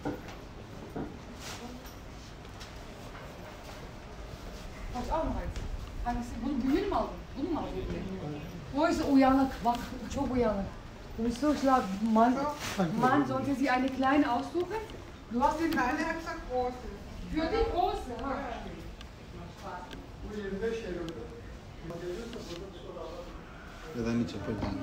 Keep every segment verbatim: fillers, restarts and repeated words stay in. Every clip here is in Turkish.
Bak alma hadi. Hangisi? Bunu büyüğünü mü aldın? Bunu mu aldın? O ist uyanık. Bak çok uyanık. Du bist so schlau. Man, man sollte sie eine kleine aussuchen. Du hast den Kleine hat gesagt große. Für die große. Ha. Bu yirmi beş Eylül'de. Neden hiç yapacağım?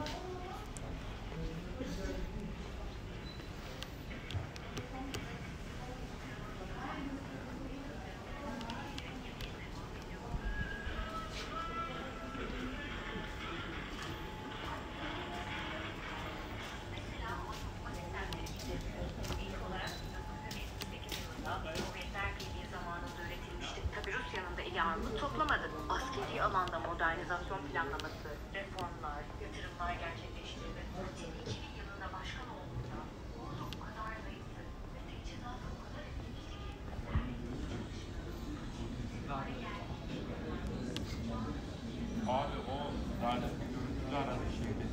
Toplamadı. Askeri alanda modernizasyon planlaması, reformlar, yatırımlar gerçekleştirdi. Putin iki bin yılında başkan olduğunda ordu o kadar zayıftı ve teçhizatı o kadar etkiliydi ki. Abi o yani görüntülü aradı şeydi.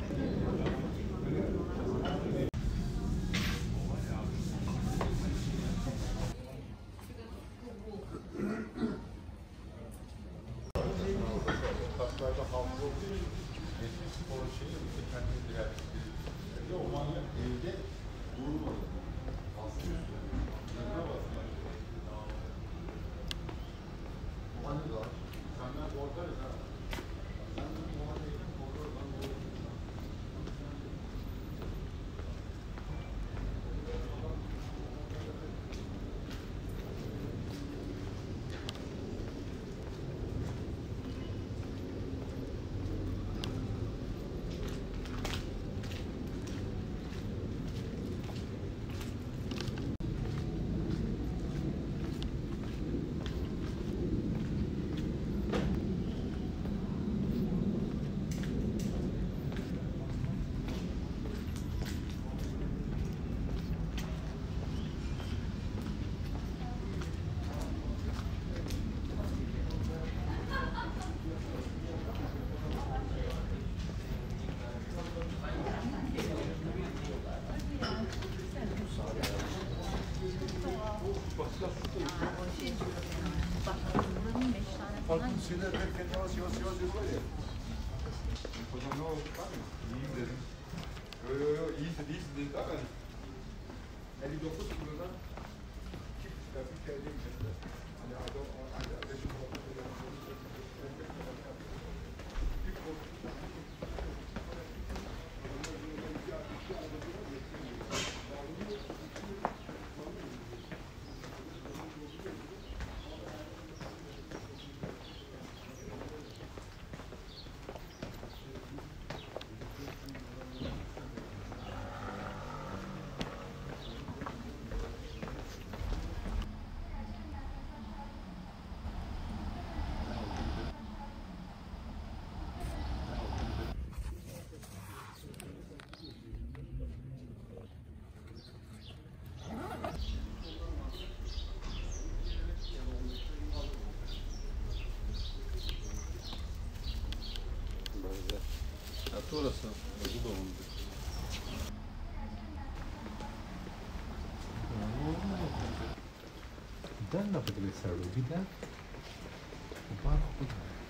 Kaslarda hafıza olduğu için eski spor şeyi işte kendini değerlendirir. O manyak evde durmadı. Bastı üstüne. Yanına bastı. O hani da senden korkarız ha. Sen de bu mahalleyden korkarız lan. Farklı şeyler derken yavaş yavaş yavaş yapıyor ya. Hocam ne oldu? Var mı? İyiyim dedim. Yo yo yo iyisin iyisin dedim. Bak hani. elli dokuz kilodan çift çıkartıp geldiğim için. Hani adam hani ateşin korkusu. Orası, bu da oldu. Danno potrebbe essere l'ubida, un po'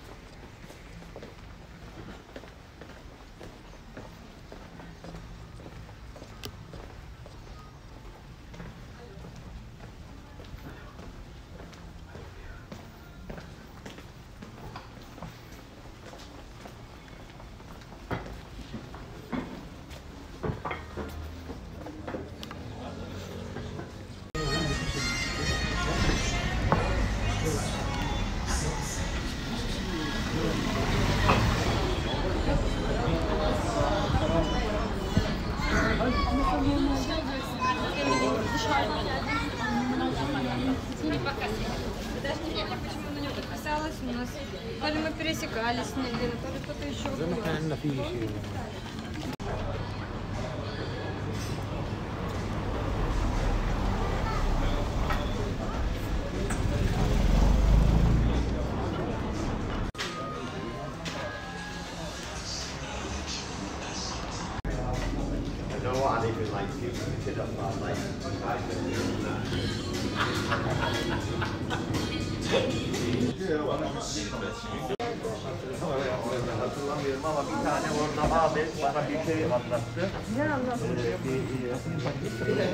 У нас то ли мы пересекались с ней, то ли кто-то еще был. know what, I even like you to the part, like, hatırlamıyorum ama bir tane orada abi bana bir şey anlattı. Ne anlattı? Ee, bir, bir,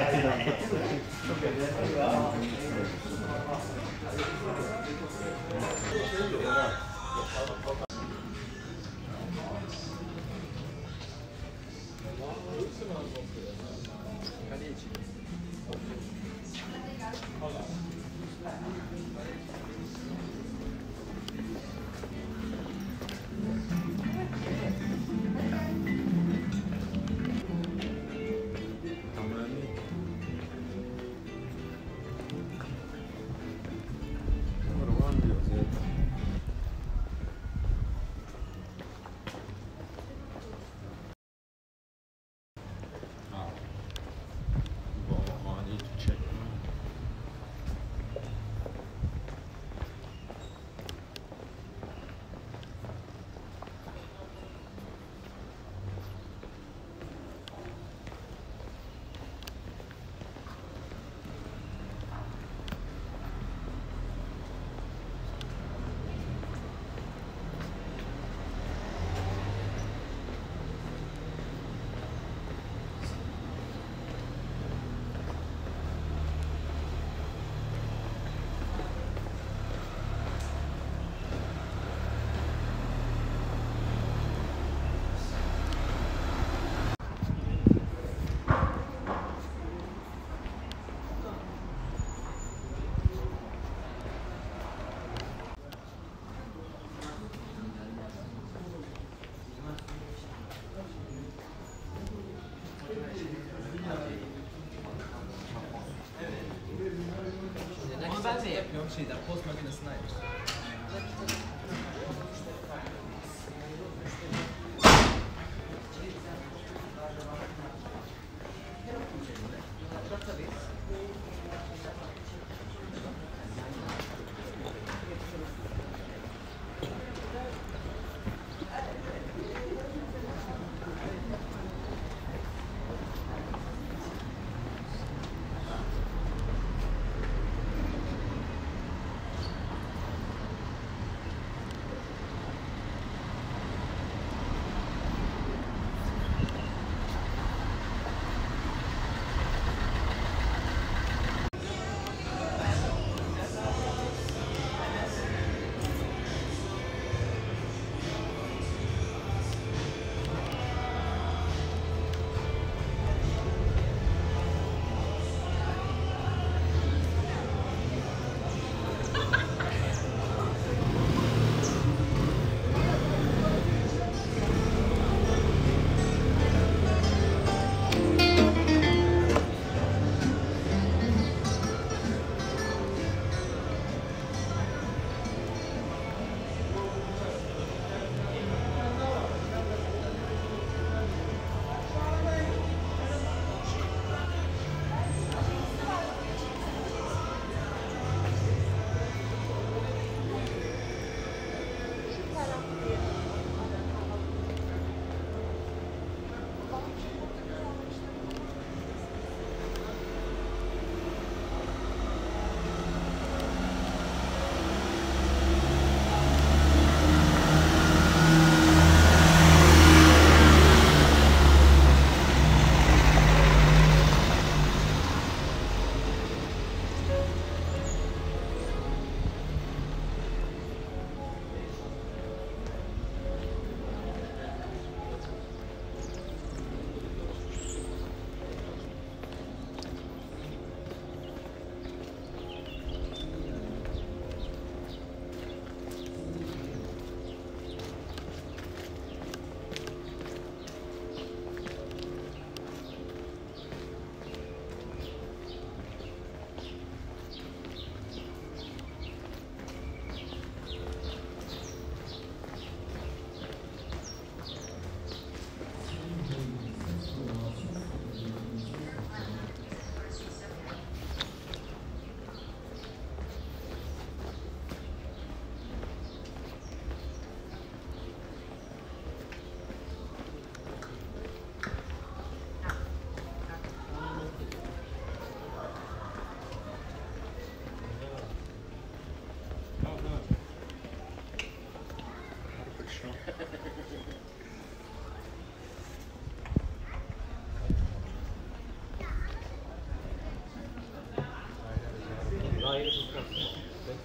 Onu ben de yapıyorum şeyden, post makinesinden.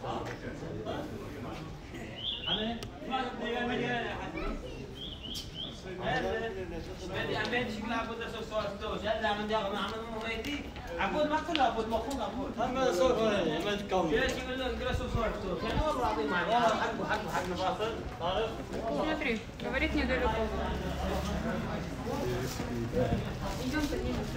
عبود ما كله عبود مخون عبود هم صوت ما تكون ليش يقول له انقرا صوت صوت كان والله العظيم يعني حقه حقه حق نفاصل عارف Смотри, говорит недалеко. Идем поднимемся.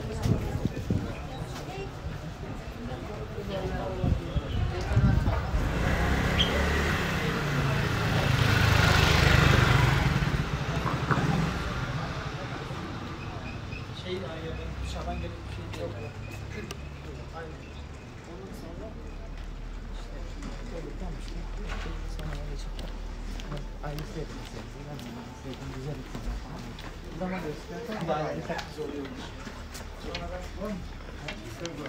şey ayırdım dışarıdan gelip bir şey yok. Aynen. Ondan sonra işte böyle tam işte sonra öyle çıktı. Aynı sevdim sevdim. Ben de sevdim güzel bir film falan. Zaman gösterken daha yani takipçi oluyormuş. Sonradan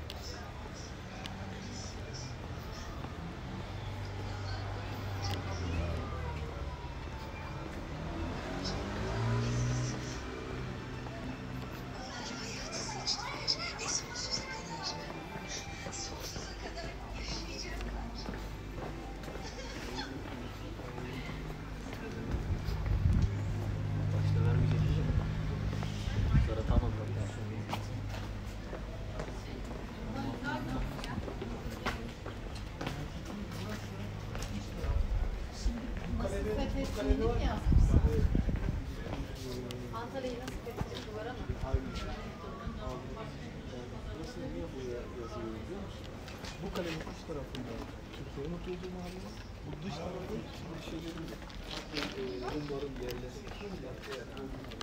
Antalya'yı nasıl fethedecek var ama. Nasıl niye bu yazıyor biliyor musun? Bu kalenin üst tarafında Türkiye'nin oturduğu mahalle, bu dış tarafı bir şeylerin Rumların yerleştiği